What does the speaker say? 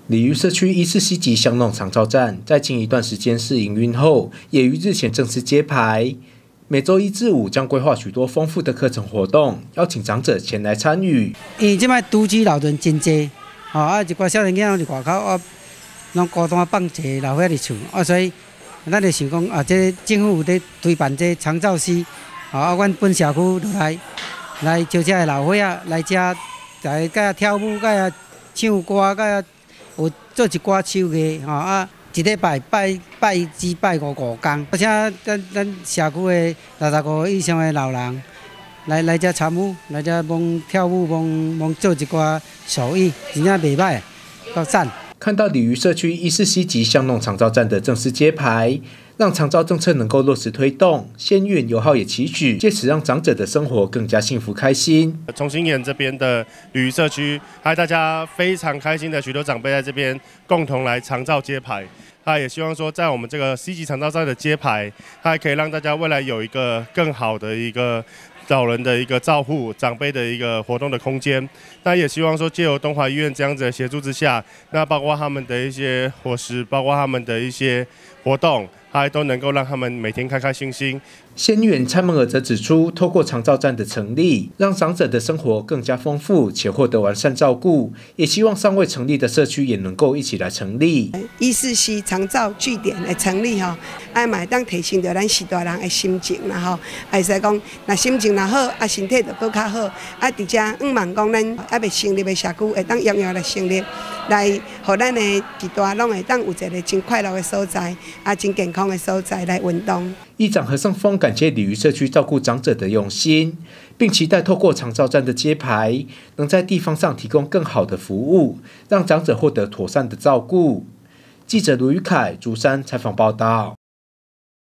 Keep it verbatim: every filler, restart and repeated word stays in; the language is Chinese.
鲤鱼社区一四 C 级巷弄长照站在经一段时间试营运后，也于日前正式揭牌。每周一至五将规划许多丰富的课程活动，邀请长者前来参与。 因为即摆独居老人真多，吼啊，一寡少年囝拢伫外口啊，拢孤单放一个老伙仔伫厝，啊，所以咱就想讲啊，这政府有咧推办这长照司，吼啊，阮本社区就来来招这老伙仔来遮，来甲跳舞，甲唱歌，甲有做一寡手艺，吼啊。一礼拜拜拜一至拜五五天，而且咱咱社区的六十五以上的老人来来这参与，来这帮跳舞，帮帮做一寡手艺，真正袂歹，够赞。 看到鲤鱼社区一四 C 级巷弄长照站的正式揭牌，让长照政策能够落实推动，县院友好也期许，借此让长者的生活更加幸福开心。 从新园这边的鲤鱼社区，还有大家非常开心的许多长辈在这边共同来长照揭牌。他也希望说，在我们这个 C 级长照站的揭牌，它还可以让大家未来有一个更好的一个老人的一个照护、长辈的一个活动的空间。那也希望说，借由东华医院这样子的协助之下，那包括他们的一些伙食，包括他们的一些活动，还都能够让他们每天开开心心。 县议员蔡孟尔则指出，透过长照站的成立，让长者的生活更加丰富且获得完善照顾，也希望尚未成立的社区也能够一起来成立。 一四 C 长照据点的成立吼，爱嘛当提升着咱时代人的心情啦吼，会使讲，若心情若好，啊身体就更较好，啊伫遮希望讲咱还未成立的社区会当踊跃来成立，来互咱的时代拢会当有一个真快乐的所在，啊真健康的所在来运动。 议长何胜峰感谢鲤鱼社区照顾长者的用心，并期待透过长照站的揭牌，能在地方上提供更好的服务，让长者获得妥善的照顾。记者卢宇凯竹山采访报道。